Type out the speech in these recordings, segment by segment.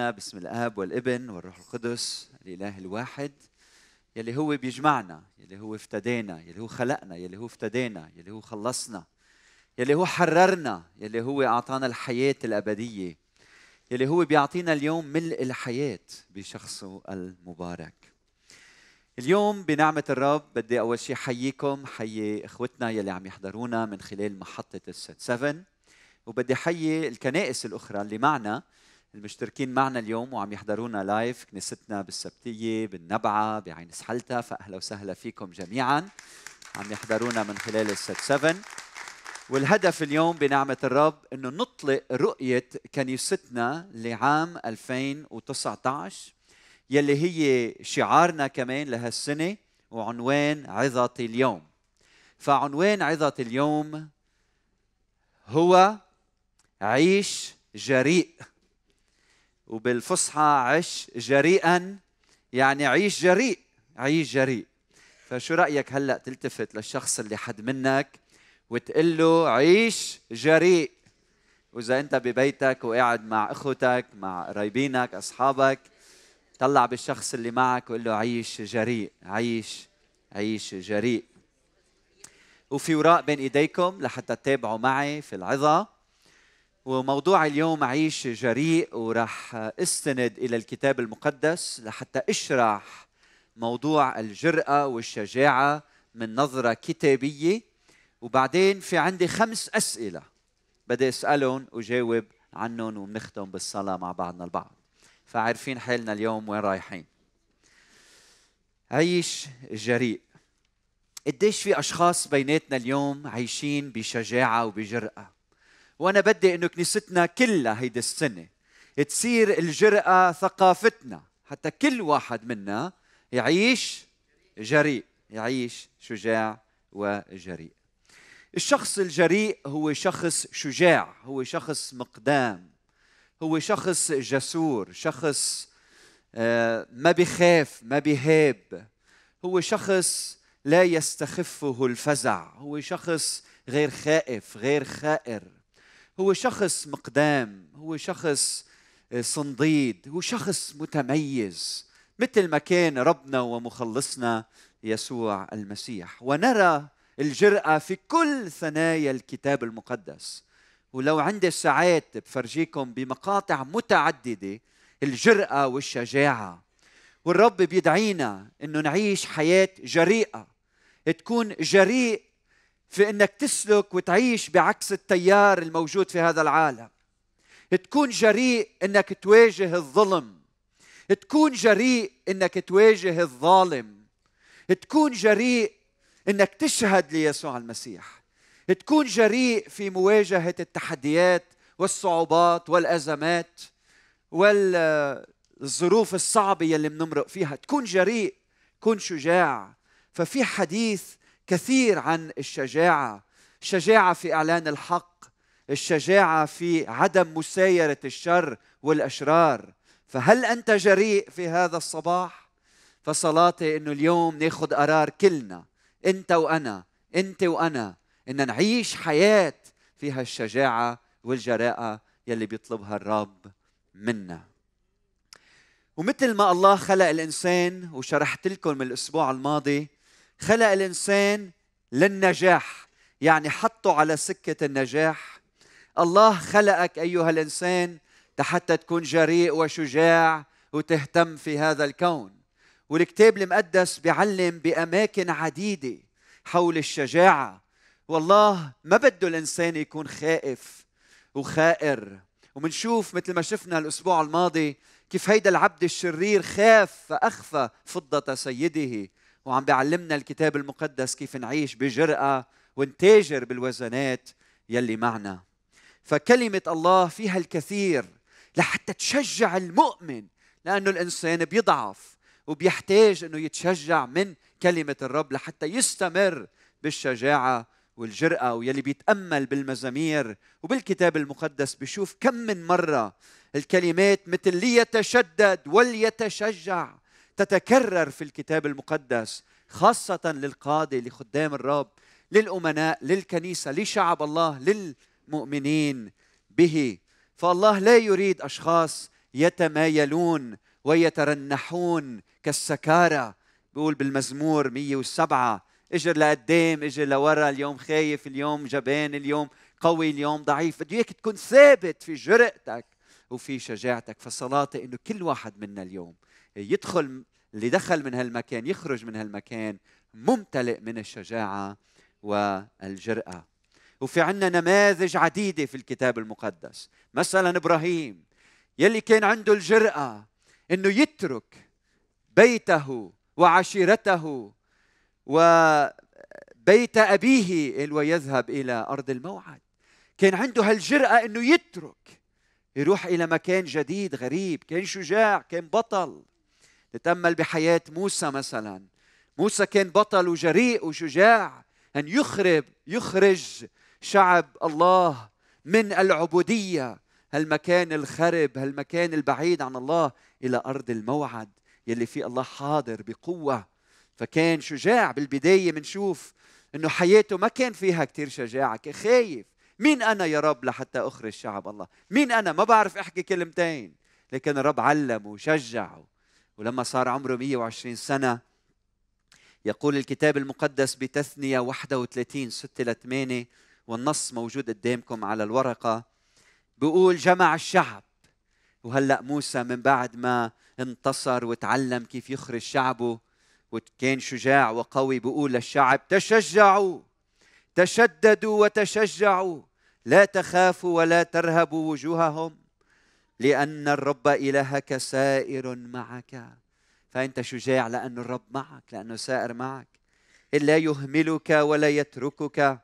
أبونا باسم الآب والابن والروح القدس الإله الواحد يلي هو بيجمعنا، يلي هو افتدينا، يلي هو خلقنا، يلي هو افتدينا، يلي هو خلصنا، يلي هو حررنا، يلي هو أعطانا الحياة الأبدية، يلي هو بيعطينا اليوم ملء الحياة بشخصه المبارك. اليوم بنعمة الرب بدي أول شيء حييكم، حيي إخوتنا يلي عم يحضرونا من خلال محطة الست 7، وبدي حيي الكنائس الأخرى اللي معنا المشتركين معنا اليوم وعم يحضرونا لايف، كنيستنا بالسبتية، بالنبعة، بعين سحلتة، فأهلا وسهلا فيكم جميعا عم يحضرونا من خلال الست 7. والهدف اليوم بنعمة الرب إنه نطلق رؤية كنيستنا لعام 2019 يلي هي شعارنا كمان لهالسنة وعنوان عظة اليوم. فعنوان عظة اليوم هو عيش جريء، وبالفصحى عش جريئا، يعني عيش جريء، عيش جريء. فشو رأيك هلأ تلتفت للشخص اللي حد منك وتقول له عيش جريء؟ وإذا أنت ببيتك وقاعد مع أخوتك، مع قرايبينك، أصحابك، طلع بالشخص اللي معك وقول له عيش جريء، عيش جريء. وفي وراء بين إيديكم لحتى تتابعوا معي في العظة. وموضوع اليوم عيش جريء، وراح استند إلى الكتاب المقدس لحتى اشرح موضوع الجرأة والشجاعة من نظرة كتابية. وبعدين في عندي 5 أسئلة بدي أسألهم وجاوب عنهم، وبنختم بالصلاة مع بعضنا البعض. فعارفين حالنا اليوم وين رايحين. عيش جريء. قديش في أشخاص بيناتنا اليوم عايشين بشجاعة وبجرأة، وأنا بدي إنه كنيستنا كلها هيدا السنة تصير الجرأة ثقافتنا، حتى كل واحد منا يعيش جريء، يعيش شجاع وجريء. الشخص الجريء هو شخص شجاع، هو شخص مقدام، هو شخص جسور، شخص ما بيخاف، ما بيهاب، هو شخص لا يستخفه الفزع، هو شخص غير خائف، غير خائر، هو شخص مقدام، هو شخص صنديد، هو شخص متميز مثل ما كان ربنا ومخلصنا يسوع المسيح. ونرى الجرأة في كل ثنايا الكتاب المقدس. ولو عندي ساعات بفرجيكم بمقاطع متعددة الجرأة والشجاعة. والرب بيدعينا إنه نعيش حياة جريئة، تكون جريء في إنك تسلك وتعيش بعكس التيار الموجود في هذا العالم، تكون جريء إنك تواجه الظلم، تكون جريء إنك تواجه الظالم، تكون جريء إنك تشهد ليسوع المسيح، تكون جريء في مواجهة التحديات والصعوبات والأزمات والظروف الصعبة يلي بنمرق فيها. تكون جريء، كن شجاع. ففي حديث كثير عن الشجاعة، الشجاعة في إعلان الحق، الشجاعة في عدم مسايرة الشر والأشرار. فهل أنت جريء في هذا الصباح؟ فصلاتي إنه اليوم ناخد قرار كلنا، أنت وأنا، أنت وأنا، إن نعيش حياة فيها الشجاعة والجراءة يلي بيطلبها الرب منا. ومثل ما الله خلق الإنسان، وشرحت لكم من الأسبوع الماضي، خلق الإنسان للنجاح، يعني حطه على سكة النجاح. الله خلقك أيها الإنسان حتى تكون جريء وشجاع وتهتم في هذا الكون. والكتاب المقدس بيعلم بأماكن عديدة حول الشجاعة. والله ما بده الإنسان يكون خائف وخائر. ومنشوف مثل ما شفنا الأسبوع الماضي كيف هيدا العبد الشرير خاف فأخفى فضة سيده. وعم بيعلمنا الكتاب المقدس كيف نعيش بجرأة ونتاجر بالوزنات يلي معنا. فكلمة الله فيها الكثير لحتى تشجع المؤمن، لأنه الإنسان بيضعف وبيحتاج أنه يتشجع من كلمة الرب لحتى يستمر بالشجاعة والجرأة. ويلي بيتأمل بالمزامير وبالكتاب المقدس بيشوف كم من مرة الكلمات مثل ليتشدد وليتشجع تتكرر في الكتاب المقدس، خاصة للقادة، لخدام الرب، للأمناء، للكنيسة، لشعب الله، للمؤمنين به. فالله لا يريد أشخاص يتمايلون ويترنحون كالسكارى. بيقول بالمزمور 107 اجر لقدام اجر لورا، اليوم خايف، اليوم جبان، اليوم قوي، اليوم ضعيف. بدي اياك تكون ثابت في جرأتك وفي شجاعتك. فصلاتي انه كل واحد منا اليوم يدخل، اللي دخل من هالمكان يخرج من هالمكان ممتلئ من الشجاعة والجرأة. وفي عنا نماذج عديدة في الكتاب المقدس. مثلا إبراهيم يلي كان عنده الجرأة انه يترك بيته وعشيرته وبيت أبيه ويذهب إلى أرض الموعد. كان عنده هالجرأة انه يترك، يروح إلى مكان جديد غريب. كان شجاع، كان بطل. نتأمل بحياة موسى مثلا. موسى كان بطل وجريء وشجاع أن يخرج شعب الله من العبودية، هالمكان الخرب، هالمكان البعيد عن الله، إلى أرض الموعد يلي فيه الله حاضر بقوة. فكان شجاع. بالبداية منشوف أنه حياته ما كان فيها كتير شجاعة، كان خايف. مين أنا يا رب لحتى أخرج شعب الله؟ مين أنا؟ ما بعرف أحكي كلمتين. لكن الرب علمه وشجعه. ولما صار عمره 120 سنة يقول الكتاب المقدس بتثنية 31 6-8، والنص موجود قدامكم على الورقة، بيقول جمع الشعب. وهلأ موسى من بعد ما انتصر وتعلم كيف يخرج شعبه وكان شجاع وقوي، بيقول للشعب تشجعوا، تشددوا وتشجعوا، لا تخافوا ولا ترهبوا وجوههم، لأن الرب إلهك سائر معك. فأنت شجاع لأن الرب معك، لأنه سائر معك، إلا يهملك ولا يتركك.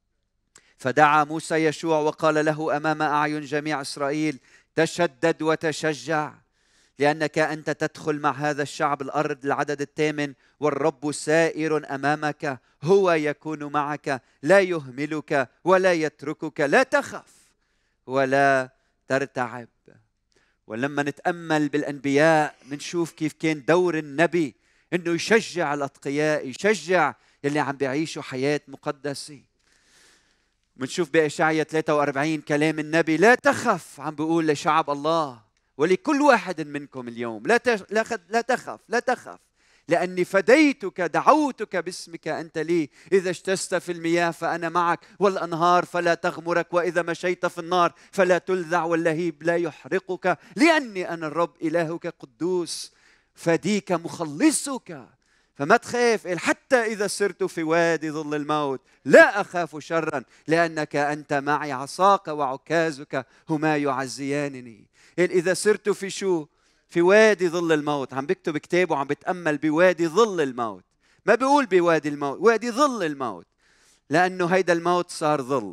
فدعا موسى يشوع وقال له أمام أعين جميع إسرائيل تشدد وتشجع، لأنك أنت تدخل مع هذا الشعب الأرض. العدد 8، والرب سائر أمامك، هو يكون معك، لا يهملك ولا يتركك، لا تخف ولا ترتعب. ولما نتأمل بالأنبياء منشوف كيف كان دور النبي إنه يشجع الأتقياء، يشجع يلي عم بيعيشوا حياة مقدسة. منشوف بإشعياء 43 كلام النبي لا تخف، عم بيقول لشعب الله ولكل واحد منكم اليوم لا تخف، لأني فديتك، دعوتك باسمك أنت لي. إذا اجتزت في المياه فأنا معك، والأنهار فلا تغمرك، وإذا مشيت في النار فلا تلذع، واللهيب لا يحرقك، لأني أنا الرب إلهك قدوس فديك مخلصك. فما تخاف، حتى إذا سرت في وادي ظل الموت لا أخاف شرا، لأنك أنت معي، عصاك وعكازك هما يعزيانني. إذا سرت في وادي ظل الموت. عم بكتب كتاب وعم بتأمل بوادي ظل الموت، ما بيقول بوادي الموت، وادي ظل الموت، لأنه هيدا الموت صار ظل.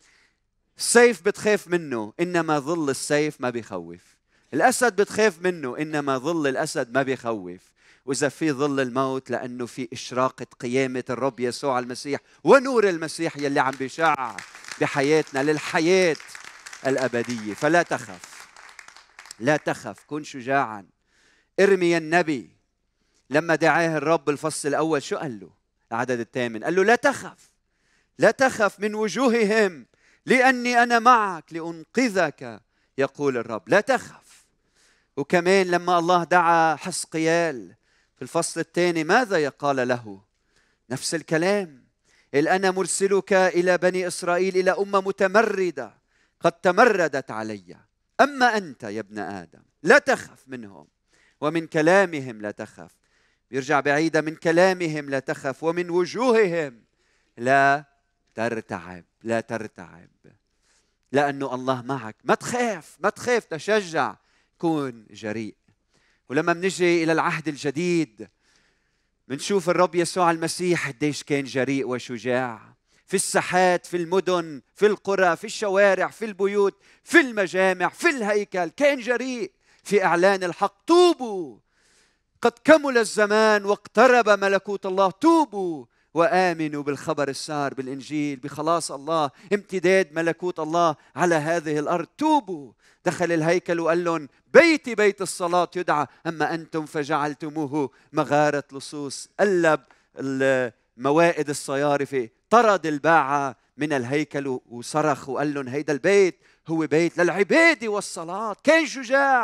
السيف بتخاف منه، إنما ظل السيف ما بيخوف. الأسد بتخاف منه، إنما ظل الأسد ما بيخوف. وإذا في ظل الموت، لأنه في إشراقة قيامة الرب يسوع المسيح ونور المسيح يلي عم بيشع بحياتنا للحياة الأبدية. فلا تخف، لا تخف، كن شجاعا. ارميا النبي لما دعاه الرب الفصل الأول شو قال له؟ العدد 8 قال له لا تخف، لا تخف من وجوههم، لأني أنا معك لأنقذك يقول الرب. لا تخف. وكمان لما الله دعا حزقيال في الفصل الثاني ماذا قال له؟ نفس الكلام، أنا مرسلك إلى بني إسرائيل، إلى أمة متمردة قد تمردت علي. أما أنت يا ابن آدم لا تخف منهم ومن كلامهم لا تخف. بيرجع بعيدة، من كلامهم لا تخف ومن وجوههم لا ترتعب. لا ترتعب لأنه الله معك. ما تخاف، ما تخاف، تشجع، كون جريء. ولما منجي إلى العهد الجديد منشوف الرب يسوع المسيح قديش كان جريء وشجاع في الساحات، في المدن، في القرى، في الشوارع، في البيوت، في المجامع، في الهيكل. كان جريء في إعلان الحق. توبوا قد كمل الزمان واقترب ملكوت الله. توبوا وآمنوا بالخبر السار، بالإنجيل، بخلاص الله، امتداد ملكوت الله على هذه الأرض. توبوا. دخل الهيكل وقال لهم بيتي بيت الصلاة يدعى، أما أنتم فجعلتموه مغارة لصوص. قلب موائد الصيارفة، طرد الباعة من الهيكل وصرخ وقال لهم هيدا البيت هو بيت للعبادة والصلاة. كان شجاع،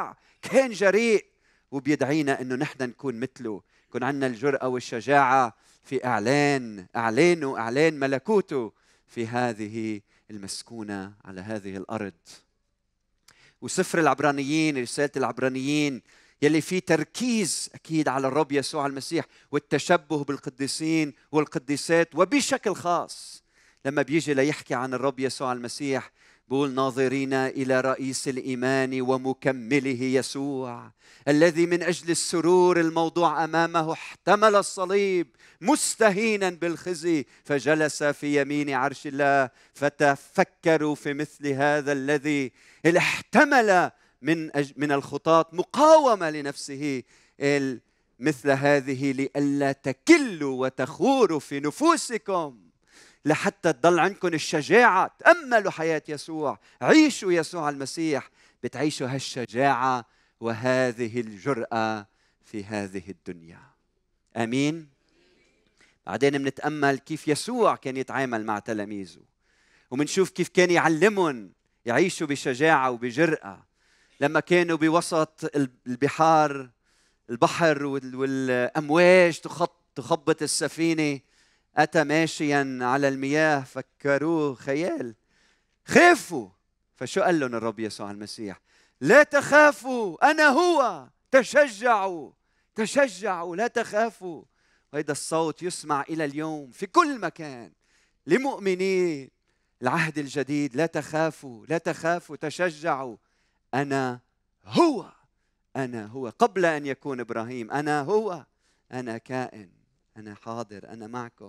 كان جريء وبيدعينا انه نحن نكون مثله، يكون عندنا الجرأة والشجاعة في اعلان ملكوته في هذه المسكونة على هذه الارض. وسفر العبرانيين، رسالة العبرانيين يلي فيه تركيز أكيد على الرب يسوع المسيح والتشبه بالقديسين والقديسات، وبشكل خاص لما بيجي ليحكي عن الرب يسوع المسيح بقول ناظرين إلى رئيس الإيمان ومكمله يسوع الذي من أجل السرور الموضوع أمامه احتمل الصليب مستهينا بالخزي فجلس في يمين عرش الله. فتفكروا في مثل هذا الذي احتمل من الخطاة مقاومة لنفسه مثل هذه لئلا تكلوا وتخوروا في نفوسكم، لحتى تضل عندكم الشجاعة. تأملوا حياة يسوع، عيشوا يسوع المسيح، بتعيشوا هالشجاعة وهذه الجرأة في هذه الدنيا. آمين. بعدين بنتأمل كيف يسوع كان يتعامل مع تلاميذه، ومنشوف كيف كان يعلمهم يعيشوا بشجاعة وبجرأة. لما كانوا بوسط البحر والأمواج تخبط السفينة، أتى ماشيا على المياه، فكروه خيال، خافوا. فشو قال لهم الرب يسوع المسيح؟ لا تخافوا أنا هو، تشجعوا لا تخافوا. وهذا الصوت يسمع إلى اليوم في كل مكان لمؤمنين العهد الجديد. لا تخافوا تشجعوا، أنا هو قبل أن يكون إبراهيم، أنا هو، أنا كائن، أنا حاضر، أنا معكم.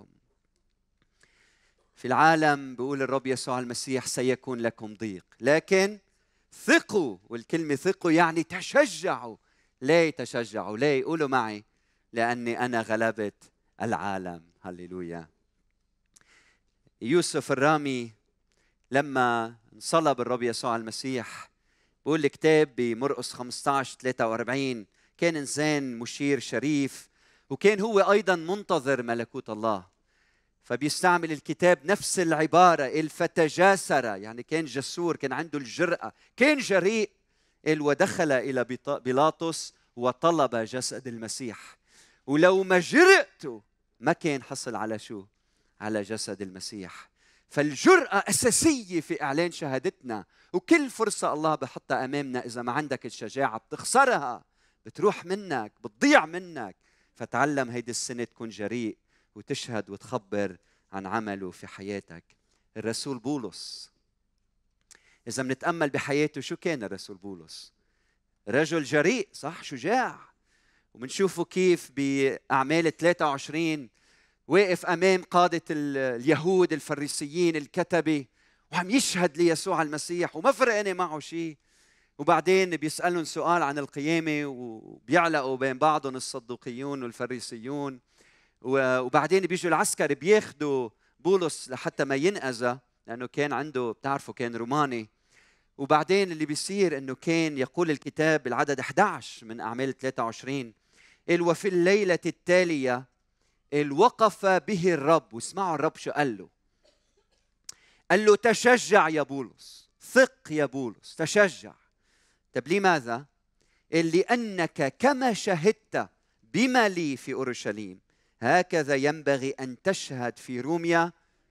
في العالم بيقول الرب يسوع المسيح سيكون لكم ضيق، لكن ثقوا. والكلمة ثقوا يعني تشجعوا. ليه تشجعوا؟ ليه؟ قولوا معي، لأني أنا غلبت العالم. هللويا. يوسف الرامي لما انصلب الرب يسوع المسيح، بيقول الكتاب بمرقس 15:43 كان إنسان مشير شريف، وكان هو أيضا منتظر ملكوت الله. فبيستعمل الكتاب نفس العبارة، الفتجاسر، يعني كان جسور، كان عنده الجرأة، كان جريء. ودخل إلى بيلاطس وطلب جسد المسيح، ولو ما جرأته ما كان حصل على شو؟ على جسد المسيح. فالجرأة أساسية في إعلان شهادتنا، وكل فرصة الله بحطها أمامنا إذا ما عندك الشجاعة بتخسرها، بتروح منك، بتضيع منك. فتعلم هيدي السنة تكون جريء وتشهد وتخبر عن عمله في حياتك. الرسول بولس، إذا منتأمل بحياته، شو كان الرسول بولس؟ رجل جريء، صح، شجاع. ومنشوفه كيف بأعمال 23 واقف أمام قادة اليهود الفريسيين الكتبة وعم يشهد ليسوع المسيح وما فرقني معه شيء. وبعدين بيسألهم سؤال عن القيامة وبيعلقوا بين بعضهم الصدوقيون والفريسيون. وبعدين بيجوا العسكر بياخدوا بولس لحتى ما ينأذى، لأنه كان عنده، بتعرفوا كان روماني. وبعدين اللي بيصير أنه كان يقول الكتاب بالعدد 11 من أعمال 23 وفي الليلة التالية وقف به الرب. واسمعوا الرب شو قال له. قال له تشجع يا بولس، ثق يا بولس، تشجع. طب لماذا؟ لأنك كما شهدت بما لي في أورشليم هكذا ينبغي أن تشهد في روميا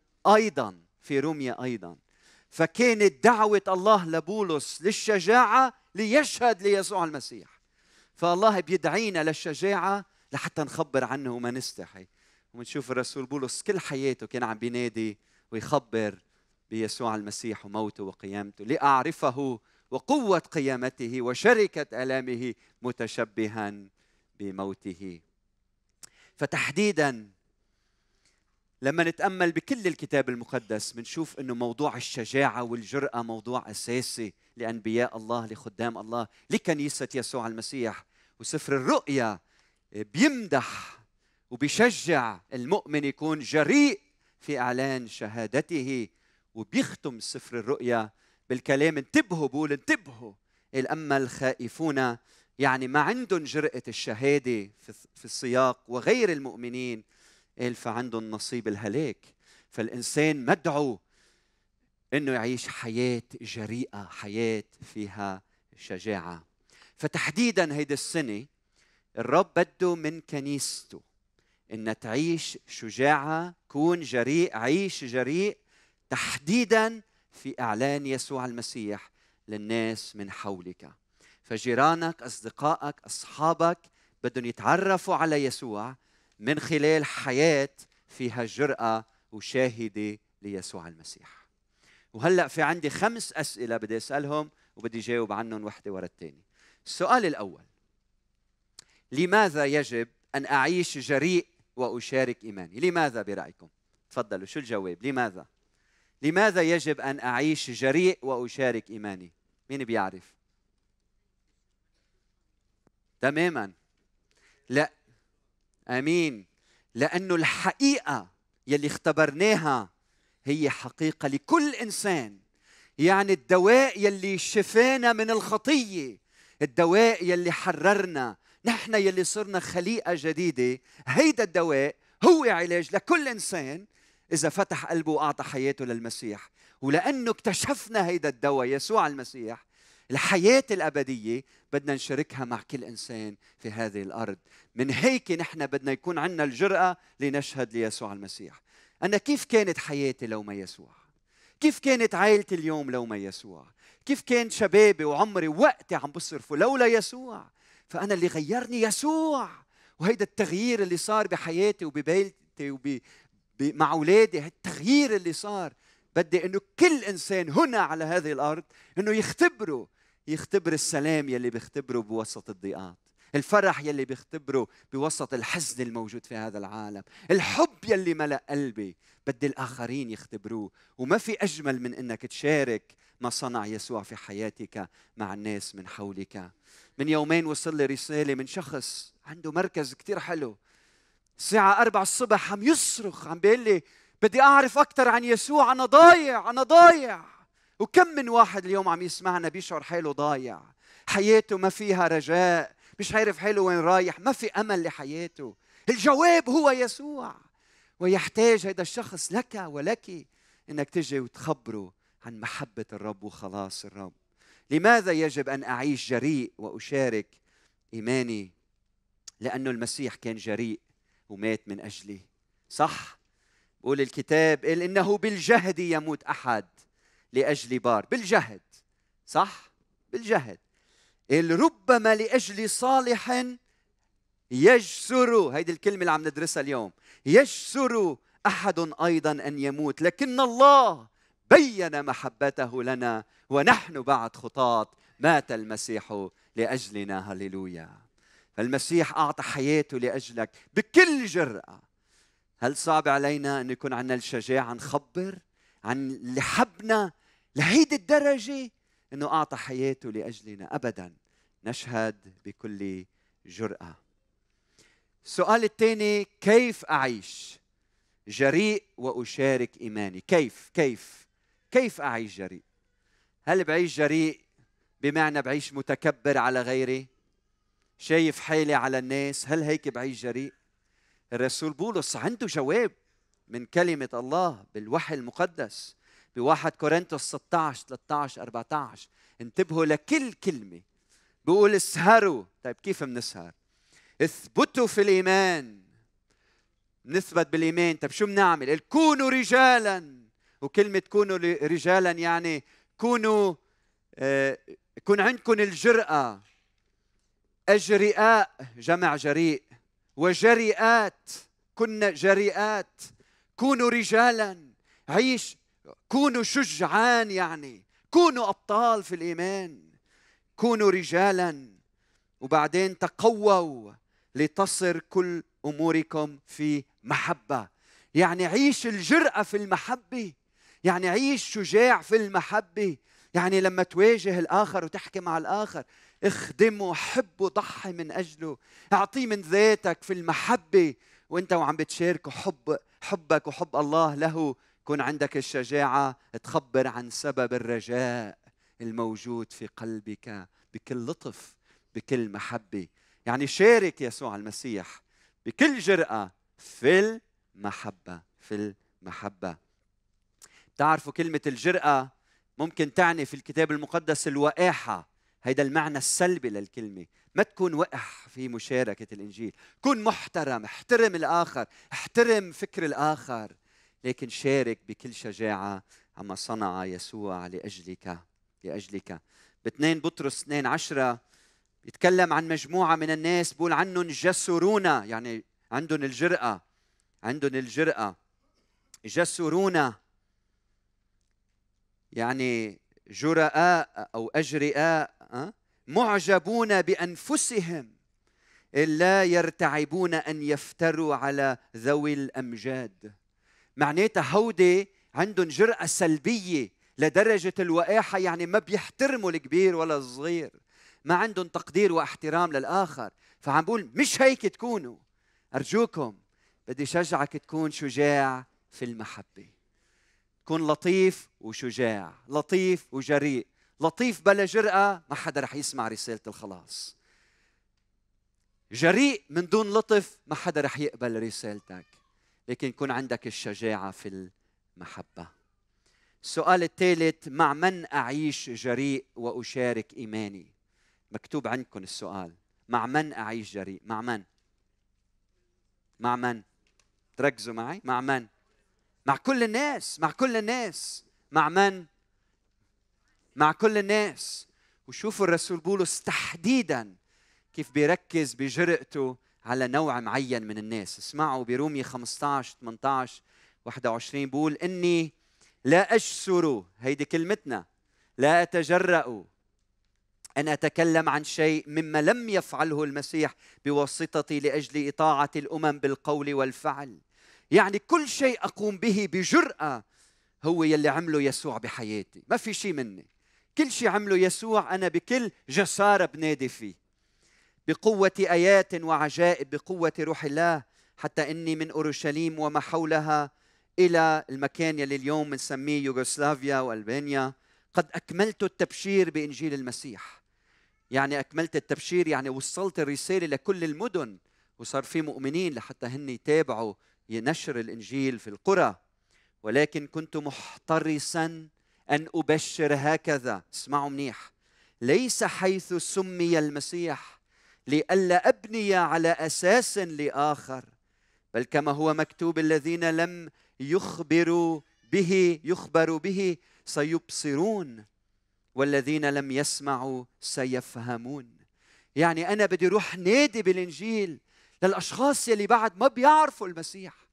أيضا. فكانت دعوة الله لبولس للشجاعة ليشهد ليسوع المسيح. فالله بيدعينا للشجاعة لحتى نخبر عنه وما نستحي. ونشوف الرسول بولس كل حياته كان عم بينادي ويخبر بيسوع المسيح وموته وقيامته، لأعرفه وقوة قيامته وشركة آلامه متشبها بموته. فتحديدا لما نتأمل بكل الكتاب المقدس بنشوف أنه موضوع الشجاعة والجرأة موضوع أساسي لأنبياء الله، لخدام الله، لكنيسة يسوع المسيح. وسفر الرؤية بيمدح وبيشجع المؤمن يكون جريء في إعلان شهادته. وبيختم سفر الرؤية بالكلام انتبهوا، بقول انتبهوا، أما الخائفون، يعني ما عندهم جرأة الشهادة في السياق، وغير المؤمنين فعندهم نصيب الهلاك. فالإنسان مدعو إنه يعيش حياة جريئة، حياة فيها شجاعة. فتحديدا هيدي السنة الرب بده من كنيسته إن تعيش شجاعة، كون جريء، عيش جريء تحديدا في إعلان يسوع المسيح للناس من حولك. فجيرانك، أصدقائك، أصحابك بدهم يتعرفوا على يسوع من خلال حياة فيها جرأة وشاهدة ليسوع المسيح. وهلأ في عندي 5 أسئلة بدي أسألهم وبدي جاوب عنهم وحدة ورا الثانية. السؤال الأول: لماذا يجب أن أعيش جريء وأشارك إيماني؟ لماذا برأيكم؟ تفضلوا، شو الجواب؟ لماذا؟ لماذا يجب أن أعيش جريء وأشارك إيماني؟ مين بيعرف؟ تماما. لا، آمين. لأنه الحقيقة يلي اختبرناها هي حقيقة لكل إنسان. يعني الدواء يلي شفانا من الخطية، الدواء يلي حررنا، نحن يلي صرنا خليقة جديدة، هيدا الدواء هو علاج لكل إنسان إذا فتح قلبه وأعطى حياته للمسيح. ولأنه اكتشفنا هيدا الدواء يسوع المسيح، الحياة الأبدية بدنا نشاركها مع كل إنسان في هذه الأرض. من هيك نحن بدنا يكون عندنا الجرأة لنشهد ليسوع المسيح. أنا كيف كانت حياتي لو ما يسوع؟ كيف كانت عائلتي اليوم لو ما يسوع؟ كيف كان شبابي وعمري ووقتي عم بصرفه لولا يسوع؟ فأنا اللي غيرني يسوع. وهيدا التغيير اللي صار بحياتي وببيتي مع أولادي، التغيير اللي صار بدي إنه كل إنسان هنا على هذه الأرض إنه يختبر السلام يلي بيختبره بوسط الضيقات، الفرح يلي بيختبره بوسط الحزن الموجود في هذا العالم، الحب يلي ملأ قلبي بدي الآخرين يختبروه. وما في أجمل من إنك تشارك ما صنع يسوع في حياتك مع الناس من حولك. من يومين وصل لي رسالة من شخص عنده مركز كتير حلو، الساعة 4 الصبح عم يصرخ، عم بيقول لي بدي أعرف أكثر عن يسوع، أنا ضايع. وكم من واحد اليوم عم يسمعنا بيشعر حاله ضايع، حياته ما فيها رجاء، مش عارف حاله وين رايح، ما في أمل لحياته. الجواب هو يسوع، ويحتاج هذا الشخص لك ولك إنك تجي وتخبره عن محبة الرب وخلاص الرب. لماذا يجب أن أعيش جريء وأشارك إيماني؟ لأنه المسيح كان جريء ومات من أجلي. صح؟ بقول الكتاب قال إنه بالجهد يموت أحد لأجل بار. بالجهد، صح؟ بالجهد. قال ربما لأجل صالح يجسر، هيدي الكلمة اللي عم ندرسها اليوم، يجسر أحد أيضا أن يموت، لكن الله بيّن محبته لنا ونحن بعد خطاة مات المسيح لأجلنا. هللويا. فالمسيح أعطى حياته لأجلك بكل جرأة. هل صعب علينا أن يكون عندنا الشجاعة نخبر عن اللي حبنا لهيدي الدرجة أنه أعطى حياته لأجلنا؟ أبدا، نشهد بكل جرأة. السؤال الثاني: كيف أعيش جريء وأشارك إيماني؟ كيف أعيش جريء؟ هل بعيش جريء بمعنى بعيش متكبر على غيري، شايف حالي على الناس؟ هل هيك بعيش جريء؟ الرسول بولس عنده جواب من كلمة الله بالوحي المقدس بواحد كورنثوس 16 13 14. انتبهوا لكل كلمة. بيقول اسهروا. طيب كيف بنسهر؟ اثبتوا في الإيمان. نثبت بالإيمان. طيب شو بنعمل؟ كونوا رجالا. وكلمة كونوا رجالا يعني كونوا يكون عندكم الجرأة. أجرئاء جمع جريء، وجريئات، كنا جريئات. كونوا رجالا، عيش، كونوا شجعان، يعني كونوا أبطال في الإيمان، كونوا رجالا. وبعدين تقووا لتصر كل أموركم في محبة. يعني عيش الجرأة في المحبة، يعني عيش شجاع في المحبة. يعني لما تواجه الآخر وتحكي مع الآخر، اخدمه، حبه، ضحي من أجله، اعطيه من ذاتك في المحبة. وانت وعم بتشاركه حبك وحب الله له، كون عندك الشجاعة تخبر عن سبب الرجاء الموجود في قلبك بكل لطف، بكل محبة. يعني شارك يسوع المسيح بكل جرأة في المحبة. تعرفوا كلمة الجرأة ممكن تعني في الكتاب المقدس الوقاحة. هيدا المعنى السلبي للكلمة. ما تكون وقح في مشاركة الإنجيل، كن محترم، احترم الآخر، احترم فكر الآخر، لكن شارك بكل شجاعة عما صنع يسوع لأجلك. ب2 بطرس 2:10 يتكلم عن مجموعة من الناس بقول عنهم جسرون، يعني عندهم الجرأة. جسرون يعني جرآء أو أجرئاء، معجبون بأنفسهم، إلا يرتعبون أن يفتروا على ذوي الأمجاد. معناتها هودي عندهم جرأة سلبية لدرجة الوقاحة، يعني ما بيحترموا الكبير ولا الصغير، ما عندهم تقدير واحترام للآخر. فعم بقول مش هيك تكونوا. أرجوكم بدي شجعك تكون شجاع في المحبة، تكون لطيف وشجاع، لطيف وجريء. لطيف بلا جرأة ما حدا رح يسمع رسالة الخلاص. جريء من دون لطف ما حدا رح يقبل رسالتك. لكن يكون عندك الشجاعة في المحبة. السؤال الثالث: مع من أعيش جريء وأشارك إيماني؟ مكتوب عندكم السؤال. مع من أعيش جريء؟ مع من؟ تركزوا معي. مع من؟ مع كل الناس. مع من؟ مع كل الناس. وشوفوا الرسول بولس تحديداً كيف بيركز بجرأته على نوع معين من الناس. اسمعوا برومية 15:18-21 بقول: إني لا أجسر، هيدي كلمتنا، لا أتجرأ أن أتكلم عن شيء مما لم يفعله المسيح بواسطتي لأجل إطاعة الأمم بالقول والفعل. يعني كل شيء أقوم به بجرأة هو يلي عمله يسوع بحياتي، ما في شيء مني. كل شيء عمله يسوع أنا بكل جسارة بنادي فيه، بقوة آيات وعجائب، بقوة روح الله، حتى إني من أورشليم وما حولها إلى المكان يلي اليوم بنسميه يوغوسلافيا وألبانيا قد أكملت التبشير بإنجيل المسيح. يعني أكملت التبشير يعني وصلت الرسالة لكل المدن، وصار في مؤمنين لحتى هن يتابعوا ينشر الإنجيل في القرى. ولكن كنت محترسا أن أبشر هكذا، اسمعوا منيح، ليس حيث سمي المسيح لئلا أبني على أساس لآخر، بل كما هو مكتوب: الذين لم يخبروا به سيبصرون، والذين لم يسمعوا سيفهمون. يعني أنا بدي روح نادي بالإنجيل للأشخاص يلي بعد ما بيعرفوا المسيح.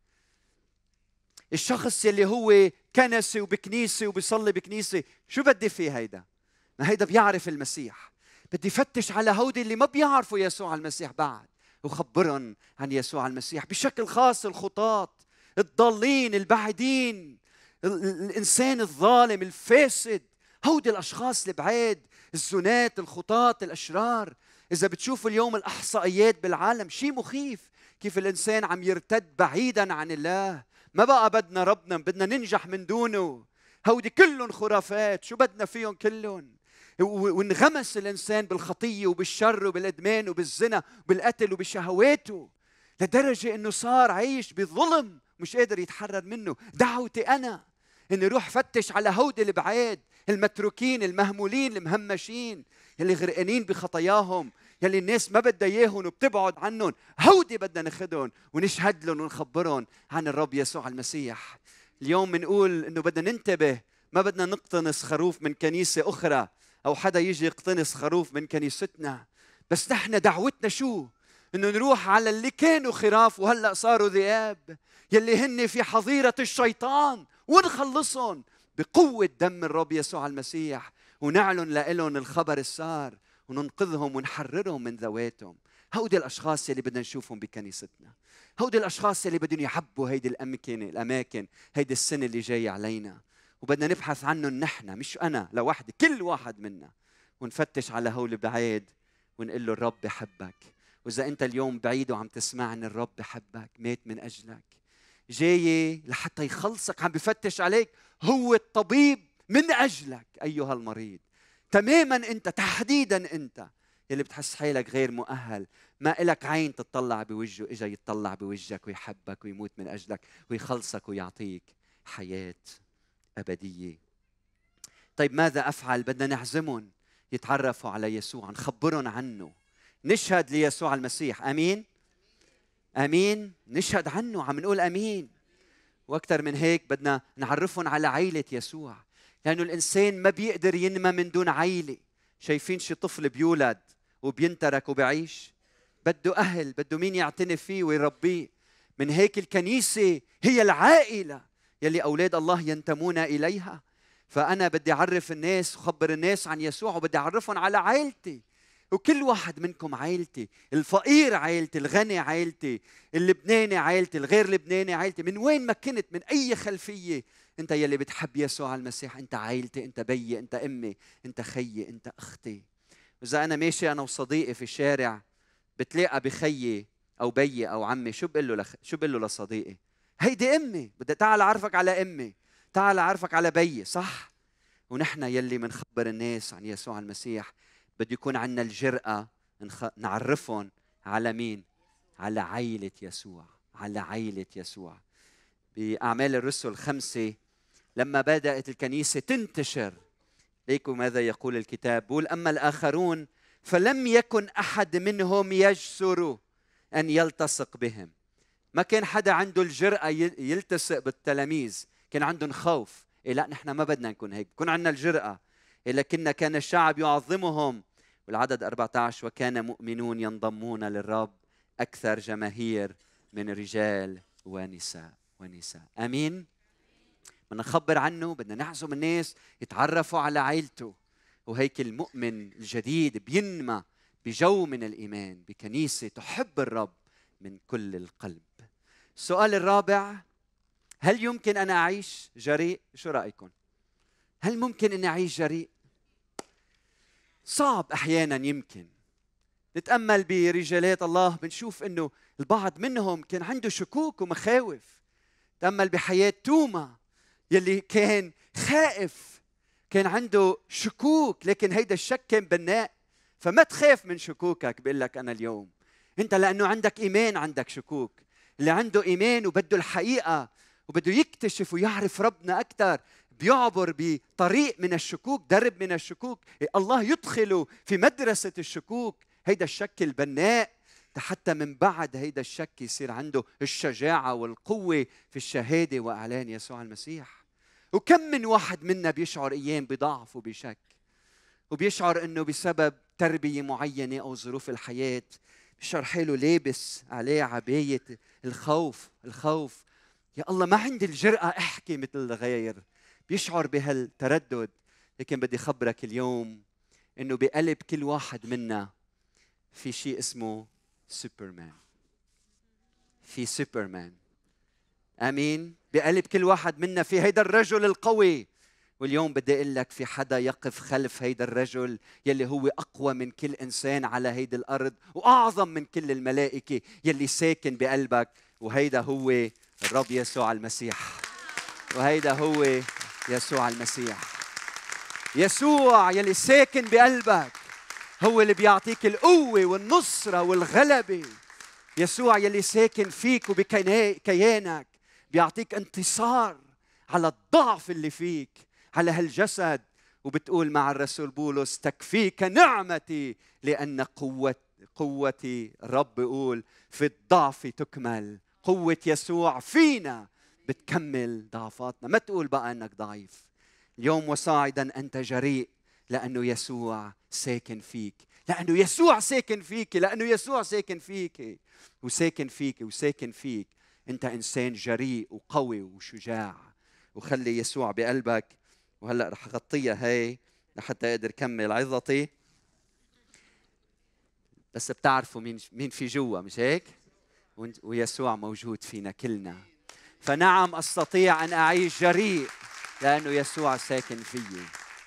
الشخص يلي هو كنسي وبكنيسة وبيصلي بكنيسة، شو بدي فيه هيدا؟ ما هيدا بيعرف المسيح. بدي فتش على هودي اللي ما بيعرفوا يسوع المسيح بعد، وخبرهم عن يسوع المسيح بشكل خاص. الخطاة الضالين البعيدين، الإنسان الظالم الفاسد، هودي الأشخاص البعاد، الزنات، الخطاة، الأشرار. إذا بتشوفوا اليوم الإحصائيات بالعالم شيء مخيف، كيف الإنسان عم يرتد بعيدا عن الله. ما بقى بدنا ربنا، بدنا ننجح من دونه. هودي كلهم خرافات، شو بدنا فيهم كلهم؟ وانغمس الإنسان بالخطية وبالشر وبالإدمان وبالزنا وبالقتل وبشهواته، لدرجة إنه صار عايش بالظلم مش قادر يتحرر منه. دعوتي أنا إني روح فتش على هودي البعاد، المتروكين، المهمولين، المهمشين، يلي غرقانين بخطاياهم، يلي الناس ما بدها إياهم وبتبعد عنهم. هودي بدنا ناخدهم ونشهد لهم ونخبرهم عن الرب يسوع المسيح. اليوم بنقول إنه بدنا ننتبه، ما بدنا نقتنص خروف من كنيسة أخرى أو حدا يجي يقتنص خروف من كنيستنا. بس نحن دعوتنا شو؟ إنه نروح على اللي كانوا خراف وهلأ صاروا ذئاب، يلي هن في حظيرة الشيطان، ونخلصهم بقوة دم الرب يسوع المسيح، ونعلن لهم الخبر السار، وننقذهم ونحررهم من ذواتهم. هودي الأشخاص يلي بدنا نشوفهم بكنيستنا، هودي الأشخاص يلي بدهم يحبوا هيدي الأماكن هيدي السنة اللي جاية علينا. وبدنا نبحث عنهم نحن، مش أنا لوحدي، كل واحد منا، ونفتش على هول بعيد ونقول له الرب بحبك. وإذا أنت اليوم بعيد وعم تسمعني، الرب بحبك، مات من أجلك، جاي لحتى يخلصك، عم بفتش عليك. هو الطبيب من أجلك أيها المريض. تماما أنت، تحديدا أنت يلي بتحس حالك غير مؤهل، ما إلك عين تطلع بوجهه، إجا يتطلع بوجهك ويحبك ويموت من أجلك ويخلصك ويعطيك حياة أبدية. طيب ماذا أفعل؟ بدنا نعزمهم يتعرفوا على يسوع، نخبرهم عنه، نشهد ليسوع المسيح. امين امين. نشهد عنه، عم نقول امين. واكثر من هيك بدنا نعرفهم على عائله يسوع، لانه الانسان ما بيقدر ينمى من دون عائله. شايفين شي طفل بيولد وبينترك وبيعيش؟ بده اهل، بده مين يعتني فيه ويربيه. من هيك الكنيسه هي العائله يلي اولاد الله ينتمون اليها. فانا بدي اعرف الناس وخبر الناس عن يسوع، وبدي اعرفهم على عائلتي. وكل واحد منكم عائلتي، الفقير عائلتي، الغني عائلتي، اللبناني عائلتي، الغير لبناني عائلتي. من وين ما كنت، من اي خلفيه، انت يلي بتحب يسوع المسيح، انت عائلتي، انت بيي، انت امي، انت خيي، انت اختي. واذا انا ماشي انا وصديقي في الشارع، بتلاقى بخيي او بيي او عمي، شو بقول له لصديقي؟ هيدي امي، بدي تعال اعرفك على امي، تعال اعرفك على بيي، صح؟ ونحن يلي منخبر الناس عن يسوع المسيح بده يكون عندنا الجرأة نعرفهم على مين؟ على عائلة يسوع، على عائلة يسوع. بأعمال الرسل 5 لما بدأت الكنيسة تنتشر، ليكوا ماذا يقول الكتاب؟ بقول أما الآخرون فلم يكن أحد منهم يجسر أن يلتصق بهم. ما كان حدا عنده الجرأة يلتصق بالتلاميذ، كان عندهم خوف. إيه لا، نحن ما بدنا نكون هيك، كون عندنا الجرأة. لكن كان الشعب يعظمهم. والعدد 14 وكان مؤمنون ينضمون للرب أكثر جماهير من رجال ونساء. آمين. بدنا نخبر عنه، بدنا نعزم الناس يتعرفوا على عائلته. وهيك المؤمن الجديد بينمى بجو من الإيمان بكنيسة تحب الرب من كل القلب. السؤال الرابع: هل يمكن أن أعيش جريء؟ شو رأيكم؟ هل ممكن أن أعيش جريء؟ صعب أحيانا. يمكن نتأمل برجالات الله بنشوف أنه البعض منهم كان عنده شكوك ومخاوف. تأمل بحياة توما يلي كان خائف، كان عنده شكوك، لكن هيدا الشك كان بناء. فما تخاف من شكوكك. بقول لك أنا اليوم أنت لأنه عندك إيمان عندك شكوك. اللي عنده إيمان وبده الحقيقة وبده يكتشف ويعرف ربنا أكثر بيعبر بطريق من الشكوك، درب من الشكوك. الله يدخله في مدرسة الشكوك. هيدا الشك البناء حتى من بعد هيدا الشك يصير عنده الشجاعة والقوة في الشهادة وإعلان يسوع المسيح. وكم من واحد منا بيشعر أيام بضعف وبشك، وبيشعر أنه بسبب تربية معينة أو ظروف الحياة بيشعر حاله لابس عليه عباية الخوف. يا الله ما عندي الجرأة أحكي مثل الغير. بيشعر بهالتردد. لكن بدي خبرك اليوم أنه بقلب كل واحد منا في شيء اسمه سوبرمان. في سوبرمان. آمين. بقلب كل واحد منا في هيدا الرجل القوي. واليوم بدي أقول لك في حدا يقف خلف هيدا الرجل يلي هو أقوى من كل إنسان على هيدا الأرض وأعظم من كل الملائكة يلي ساكن بقلبك. وهيدا هو الرب يسوع المسيح. وهيدا هو يسوع المسيح. يسوع يلي ساكن بقلبك هو اللي بيعطيك القوة والنصرة والغلبة. يسوع يلي ساكن فيك وبكيانك بيعطيك انتصار على الضعف اللي فيك، على هالجسد. وبتقول مع الرسول بولس تكفيك نعمتي لأن قوتي الرب بيقول في الضعف تكمل. قوة يسوع فينا بتكمل ضعفاتنا. ما تقول بقى أنك ضعيف. اليوم وصاعدا أنت جريء لأنه يسوع ساكن فيك، لأنه يسوع ساكن فيك، لأنه يسوع ساكن فيك وساكن فيك وساكن فيك. أنت إنسان جريء وقوي وشجاع. وخلي يسوع بقلبك. وهلأ رح أغطيها هاي لحتى أقدر كمل عظتي. بس بتعرفوا مين في جوا، مش هيك؟ ويسوع موجود فينا كلنا. فنعم أستطيع أن أعيش جريء لأنه يسوع ساكن فيي.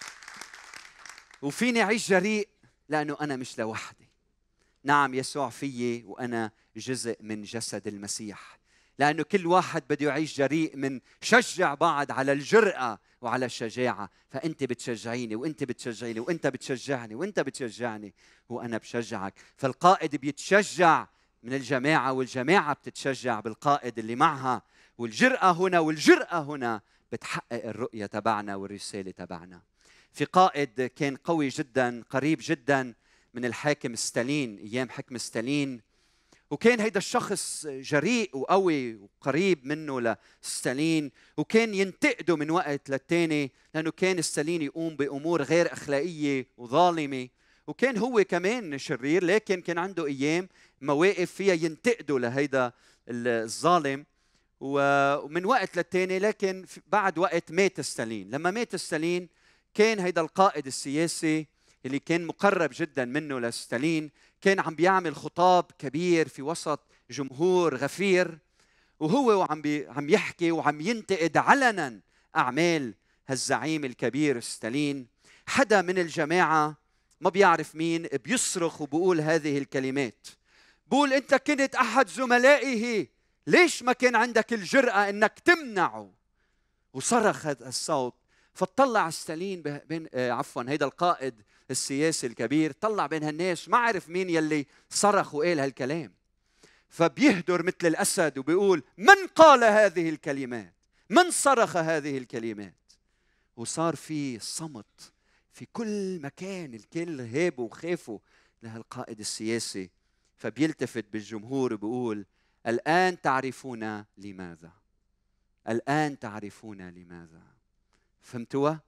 وفيني أعيش جريء لأنه أنا مش لوحدي. نعم يسوع فيي وأنا جزء من جسد المسيح. لأنه كل واحد بده يعيش جريء من شجع بعض على الجرأة وعلى الشجاعة. فأنت بتشجعيني وأنت بتشجعيني وأنت بتشجعني وأنت بتشجعني وأنا بشجعك. فالقائد بيتشجع من الجماعة والجماعة بتتشجع بالقائد اللي معها. والجرأة هنا والجرأة هنا بتحقق الرؤية تبعنا والرسالة تبعنا. في قائد كان قوي جدا، قريب جدا من الحاكم ستالين ايام حكم ستالين، وكان هيدا الشخص جريء وقوي وقريب منه لستالين، وكان ينتقده من وقت للتاني لأنه كان ستالين يقوم بأمور غير أخلاقية وظالمة، وكان هو كمان شرير، لكن كان عنده أيام مواقف فيها ينتقده لهيدا الظالم. ومن وقت للتاني، لكن بعد وقت مات ستالين. لما مات ستالين كان هيدا القائد السياسي اللي كان مقرب جدا منه لستالين كان عم بيعمل خطاب كبير في وسط جمهور غفير، وهو عم يحكي وعم ينتقد علنا أعمال هالزعيم الكبير ستالين. حدا من الجماعة ما بيعرف مين بيصرخ وبقول هذه الكلمات، بقول: أنت كنت أحد زملائه، ليش ما كان عندك الجرأة أنك تمنعه؟ وصرخ هذا الصوت، فطلع ستالين هيدا القائد السياسي الكبير، طلع بين هالناس، ما عرف مين يلي صرخ وقال هالكلام، فبيهدر مثل الأسد وبيقول: من قال هذه الكلمات؟ من صرخ هذه الكلمات؟ وصار في صمت في كل مكان، الكل هابوا وخافوا لهالقائد السياسي. فبيلتفت بالجمهور وبيقول: الآن تعرفون لماذا، الآن تعرفون لماذا. فهمتوا؟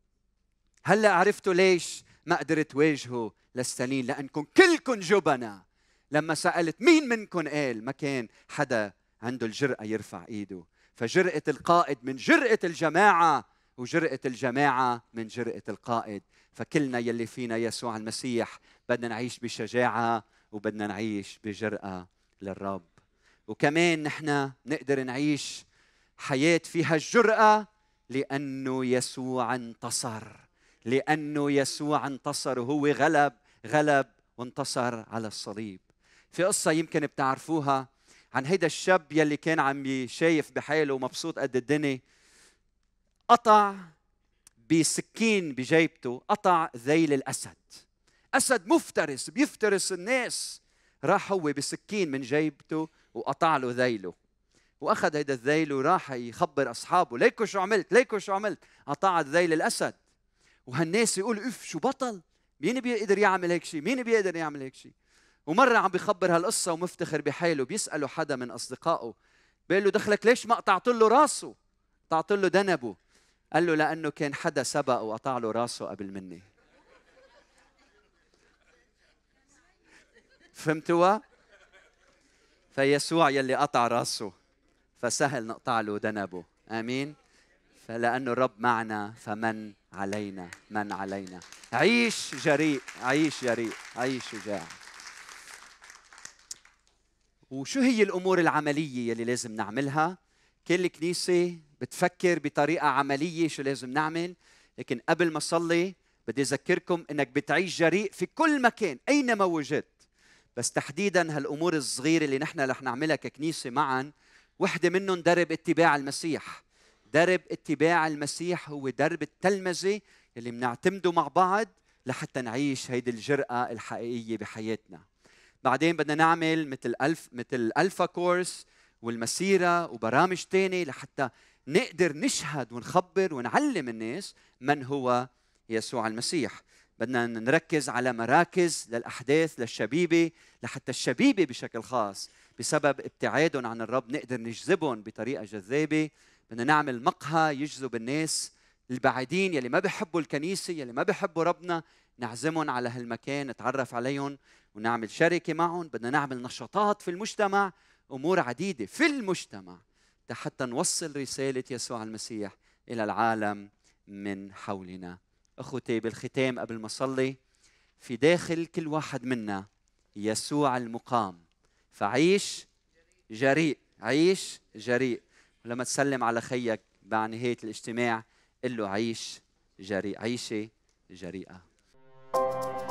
هلأ عرفتوا ليش ما قدرت واجهه لستالين؟ لأنكم كلكم جبنة. لما سألت مين منكم قال، ما كان حدا عنده الجرأة يرفع إيده. فجرأة القائد من جرأة الجماعة، وجرأة الجماعة من جرأة القائد. فكلنا يلي فينا يسوع المسيح بدنا نعيش بشجاعة وبدنا نعيش بجرأة للرب. وكمان نحن نقدر نعيش حياة فيها الجرأة لأنه يسوع انتصر، لأنه يسوع انتصر وهو غلب وانتصر على الصليب. في قصة يمكن بتعرفوها عن هيدا الشاب يلي كان عم يشايف بحاله ومبسوط قد الدنيا، قطع بسكين بجيبته، قطع ذيل الأسد. أسد مفترس بيفترس الناس، راح هو بسكين من جيبته وقطع له ذيله، واخذ هيدا الذيل وراح يخبر اصحابه: ليكو شو عملت، ليكو شو عملت، قطعت ذيل الاسد. وهالناس يقولوا: اف شو بطل، مين بيقدر يعمل هيك شيء، مين بيقدر يعمل هيك شيء. ومره عم بيخبر هالقصه ومفتخر بحاله، بيساله حدا من اصدقائه، بيقول له: دخلك ليش ما قطعت له راسه، قطعت له ذنبه؟ قال له: لانه كان حدا سبق وقطع له راسه قبل مني. فهمتوا؟ فيسوع يلي قطع راسه فسهل نقطع له ذنبه. آمين. فلأنه الرب معنا فمن علينا، من علينا. عيش جريء، عيش جريء، عيش شجاع. وشو هي الأمور العملية يلي لازم نعملها؟ كل كنيسة بتفكر بطريقة عملية شو لازم نعمل، لكن قبل ما صلي بدي أذكركم إنك بتعيش جريء في كل مكان أينما وجدت. بس تحديداً هالأمور الصغيرة اللي نحن رح نعملها ككنيسة معاً، وحدة منهم درب اتباع المسيح. درب اتباع المسيح هو درب التلمذة اللي بنعتمده مع بعض لحتى نعيش هيدي الجرأة الحقيقية بحياتنا. بعدين بدنا نعمل مثل الألفا كورس والمسيرة وبرامج تانية لحتى نقدر نشهد ونخبر ونعلم الناس من هو يسوع المسيح. بدنا نركز على مراكز للأحداث للشبيبة، لحتى الشبيبة بشكل خاص بسبب ابتعادهم عن الرب نقدر نجذبهم بطريقة جذابة. بدنا نعمل مقهى يجذب الناس البعيدين يلي ما بيحبوا الكنيسة، يلي ما بيحبوا ربنا، نعزمهم على هالمكان، نتعرف عليهم ونعمل شركة معهم. بدنا نعمل نشاطات في المجتمع، أمور عديدة في المجتمع حتى نوصل رسالة يسوع المسيح إلى العالم من حولنا. أخوتي بالختام قبل ما صلي، في داخل كل واحد منا يسوع المقام، فعيش جريء، عيش جريء. ولما تسلم على خيك بعد نهاية الاجتماع قل له: عيش جريء، عيشة جريئة.